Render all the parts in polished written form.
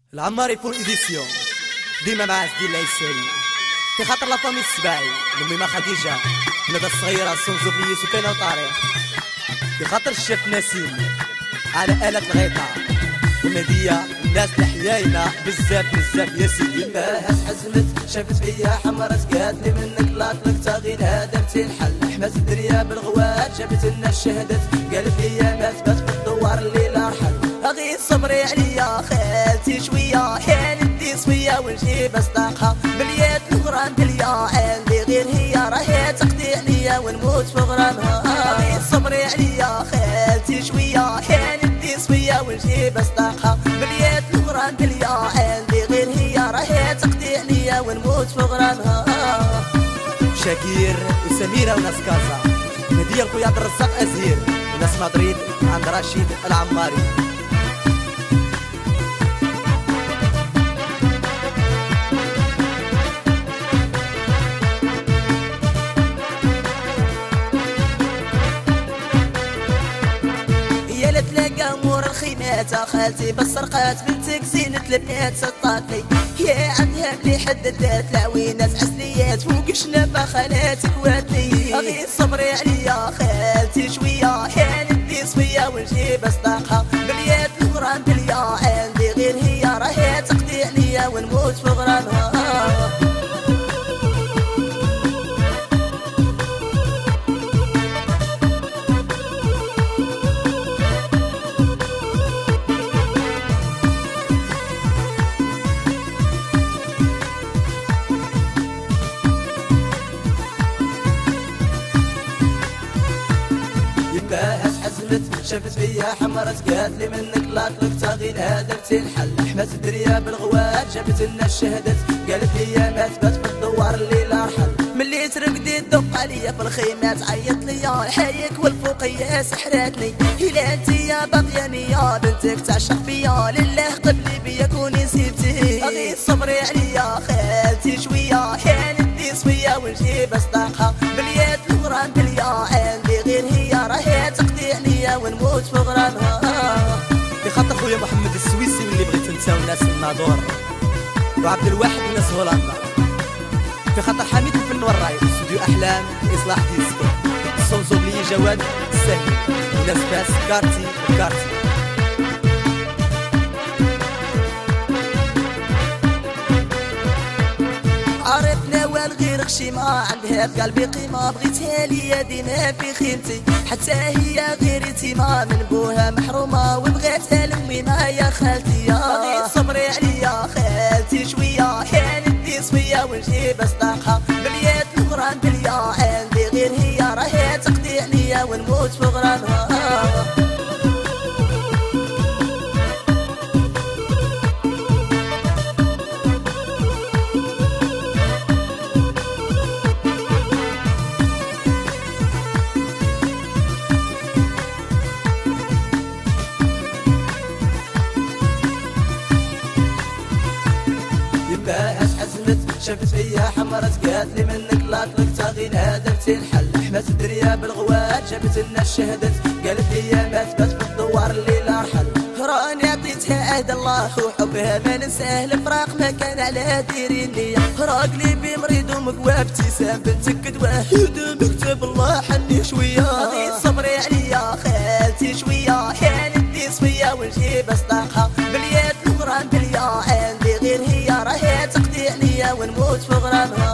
العماري بور ايديسيون ديما مع عزدين العيساني في خاطر لا فامي السباعي لميمة خديجة ندى الصغيرة سونزوبليس وكاينة وطارق في خاطر الشيف نسيم على آلة الغيطة ومهدية الناس لحياينا بزاف يا سيدي. باهت حزمت شافت فيا حمرت قالت لي منك لاطلق تاغينها درتي الحل حمات الدنيا بالغوات جابت لنا الشهدت قالت لي ما تبات بالدوار الليلة رحل اغي صبري عليا خالتي شويه حين ندي صويه ونجيب اصداقها باليد الغرام بليا عندي غير هي راهي تقضي عليا ونموت في غرامها اغي صبري عليا خالتي شويه حين ندي صويه ونجيب اصداقها باليد الغرام بليا عندي غير هي راهي تقضي عليا ونموت في غرامها. شاكير وسميرة وناس كازا هدية لخويا عبد الرزاق أزير وناس مدريد عند رشيد العماري. تلاقى امور الخيمات خالتي بالسرقات بنتك زينة البنات سطاتلي يا عندها اللي حددات العوينات عسليات فوق شنبة خالاتك واتلي اغي صبري عليا خالتي شوية حين ندي صفية ونجيب اصداقها باليد الغرام بليا عندي غير هي راهي تقضي عليا ونموت في غرامها. باهت حزمت شافت فيا حمرت قالت لي منك لاطلق تاغينها درتي الحل حمات الدنيا بالغوات جابت لنا الشهدت قالت لي ما تبات بالدوار الليلة رحل ملي ترقدي تدق عليا في الخيمات عيط ليا الحايك والفوقية سحراتني إلا انت يا باقياني يا بنتك تعشق فيا لله قبلي بيا كوني سيبتي اغي صبري عليا خالتي شوية حين ندي صفية ونجيب اصداقها باليد الغرام بليا عندي غير هي راهي تقضي عليا ونموت في غرامها. في خاطر خويا محمد السويسي واللي بغيت نساو ناس الناظور وعبد الواحد وناس هولندا في خاطر حميد الفن والراي استوديو احلام اصلاح ديسكو سونزوبلي جواد السهل وناس باس كارتي. عرفنا والغير غشيمة عندها في قلبي قيمة بغيتها ليا ديما في خيمتي حتى هي غير يتيمة من بوها محرومة وبغيتها لأمي ما يا خالتي بغيت صبري عليا خالتي شوية حين ندي صفية ونجيب اصداقها باليد الغرام بليا عندي غير هي راهي تقضي عليا ونموت في غرامها. باهت حزمت شافت فيا حمرت قالت لي منك لاطلق تاغينها درتي الحل حمات الدنيا بالغوات جابت لنا الشهدت قالت لي ما تبات بالدوار الليلة رحل راني عطيتها عهد الله وحبها ما ننساه الفراق ما كان على ديري النية راقلي بمريض ومقوى ابتسام بنتك كدواه مكتب الله حني شوية اغيد صبري عليا خالتي شوية حين ندي صفية ونجيب اصداقها باليد الغرام بليا عندي غير هي راهي تقضي عليا ونموت في غرامها.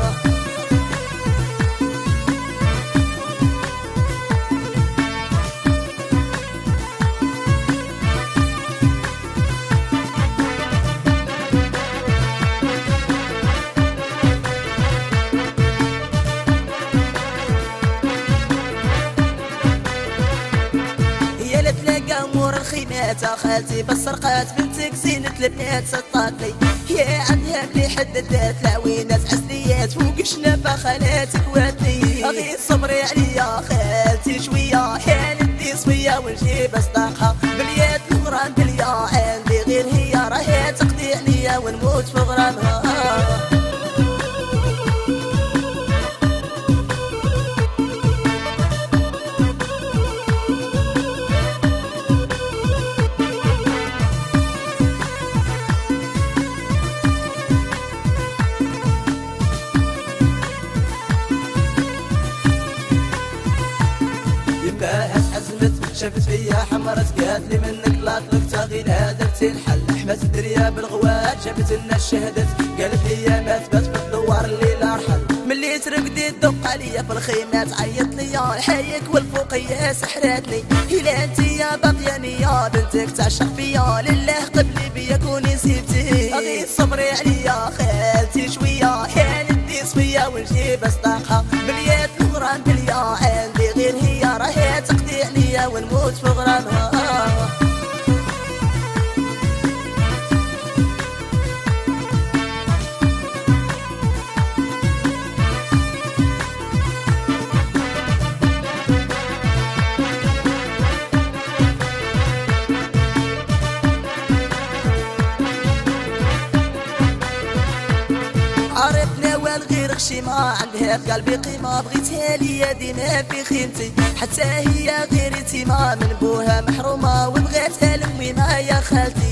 تلاقى امور الخيمات خالتي بالسرقات بنتك زينة البنات سطاتلي يا عندها اللي حددات العوينات عسليات فوق شنبة خالاتك واتلي اغي صبري عليا خالتي شوية حين ندي صفية ونجيب اصداقها باليد الغرام بليا عندي غير هي راهي تقضي عليا ونموت في غرامها. شافت فيا حمرت قالت لي منك لا طلقت غير درتي الحل. حمات الدنيا بالغوات جابت لنا الشهدت قالت لي ما تبات في الدوار الليل ارحل. ملي ترقدي تدق عليا في الخيمات عيط ليا الحيك والفوقيه سحراتني. إلا انت يا باقياني يا بنتك تعشق فيا لله قبلي بيا كوني سيبتي. غادي صبري عليا خالتي شويه كانت ديس فيا ونجيب اصدقها مليات الغرام بليا عندي غير هي راهي تقضي عليا ونموت في غرامها. عرفنا والغير غشي ما عندها في قلبي قيمة بغيتها ليا ديما في خيمتي حتى هي غير يتيمة من بوها محرومة وبغيتها لأمي ما يا خالتي.